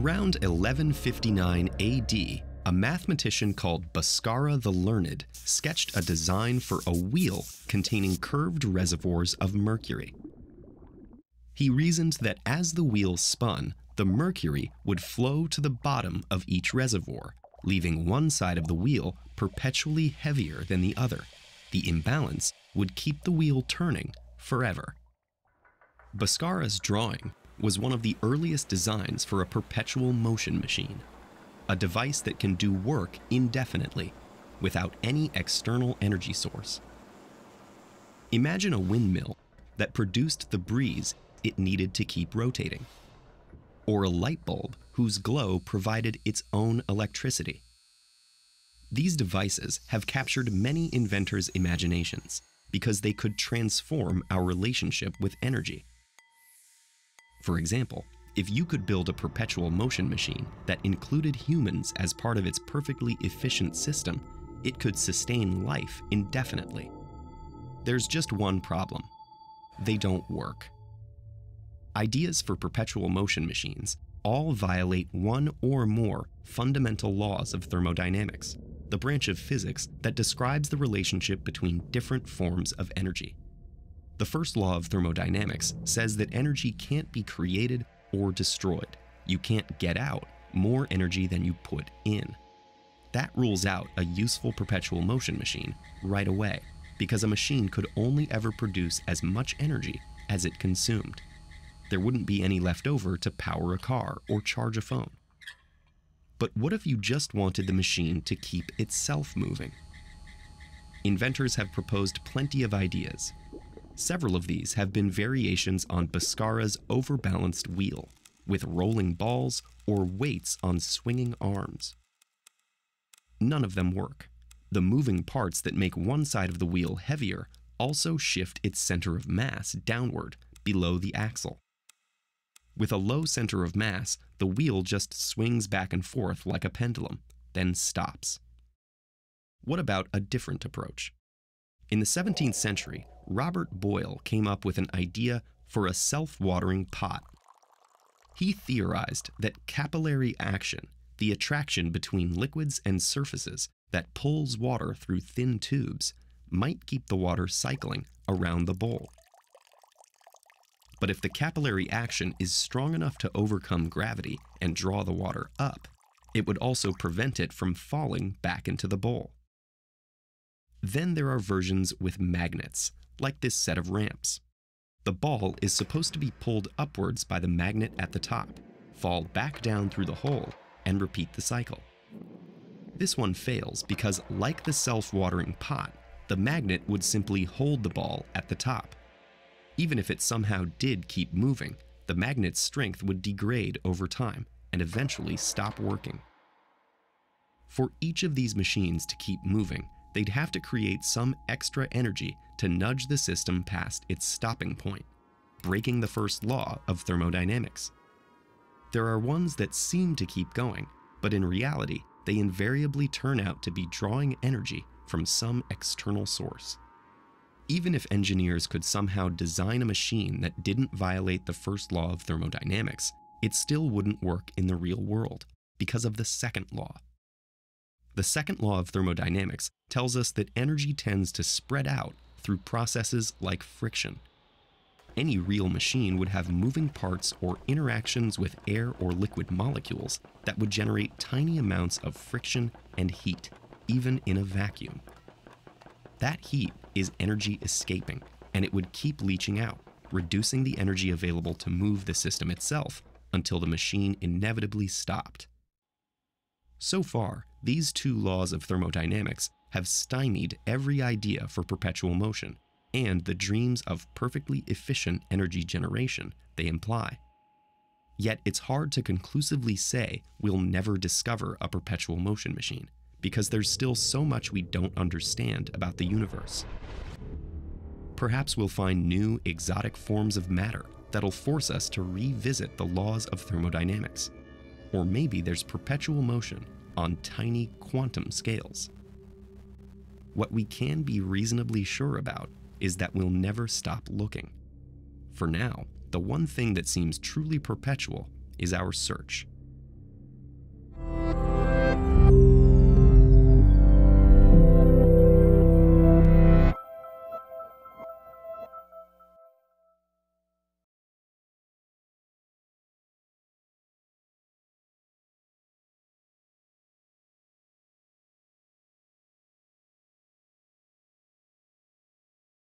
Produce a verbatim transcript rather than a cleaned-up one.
Around eleven fifty-nine A D, a mathematician called Bhaskara the Learned sketched a design for a wheel containing curved reservoirs of mercury. He reasoned that as the wheel spun, the mercury would flow to the bottom of each reservoir, leaving one side of the wheel perpetually heavier than the other. The imbalance would keep the wheel turning forever. Bhaskara's drawing was one of the earliest designs for a perpetual motion machine, a device that can do work indefinitely without any external energy source. Imagine a windmill that produced the breeze it needed to keep rotating, or a light bulb whose glow provided its own electricity. These devices have captured many inventors' imaginations because they could transform our relationship with energy. For example, if you could build a perpetual motion machine that included humans as part of its perfectly efficient system, it could sustain life indefinitely. There's just one problem: they don't work. Ideas for perpetual motion machines all violate one or more fundamental laws of thermodynamics, the branch of physics that describes the relationship between different forms of energy. The first law of thermodynamics says that energy can't be created or destroyed. You can't get out more energy than you put in. That rules out a useful perpetual motion machine right away, because a machine could only ever produce as much energy as it consumed. There wouldn't be any left over to power a car or charge a phone. But what if you just wanted the machine to keep itself moving? Inventors have proposed plenty of ideas. Several of these have been variations on Bhaskara's overbalanced wheel, with rolling balls or weights on swinging arms. None of them work. The moving parts that make one side of the wheel heavier also shift its center of mass downward below the axle. With a low center of mass, the wheel just swings back and forth like a pendulum, then stops. What about a different approach? In the seventeenth century, Robert Boyle came up with an idea for a self-watering pot. He theorized that capillary action, the attraction between liquids and surfaces that pulls water through thin tubes, might keep the water cycling around the bowl. But if the capillary action is strong enough to overcome gravity and draw the water up, it would also prevent it from falling back into the bowl. Then there are versions with magnets, like this set of ramps. The ball is supposed to be pulled upwards by the magnet at the top, fall back down through the hole, and repeat the cycle. This one fails because, like the self-watering pot, the magnet would simply hold the ball at the top. Even if it somehow did keep moving, the magnet's strength would degrade over time and eventually stop working. For each of these machines to keep moving, they'd have to create some extra energy to nudge the system past its stopping point, breaking the first law of thermodynamics. There are ones that seem to keep going, but in reality, they invariably turn out to be drawing energy from some external source. Even if engineers could somehow design a machine that didn't violate the first law of thermodynamics, it still wouldn't work in the real world because of the second law. The second law of thermodynamics tells us that energy tends to spread out through processes like friction. Any real machine would have moving parts or interactions with air or liquid molecules that would generate tiny amounts of friction and heat, even in a vacuum. That heat is energy escaping, and it would keep leaching out, reducing the energy available to move the system itself until the machine inevitably stopped. So far, these two laws of thermodynamics have stymied every idea for perpetual motion and the dreams of perfectly efficient energy generation they imply. Yet it's hard to conclusively say we'll never discover a perpetual motion machine, because there's still so much we don't understand about the universe. Perhaps we'll find new, exotic forms of matter that'll force us to revisit the laws of thermodynamics. Or maybe there's perpetual motion on tiny quantum scales. What we can be reasonably sure about is that we'll never stop looking. For now, the one thing that seems truly perpetual is our search.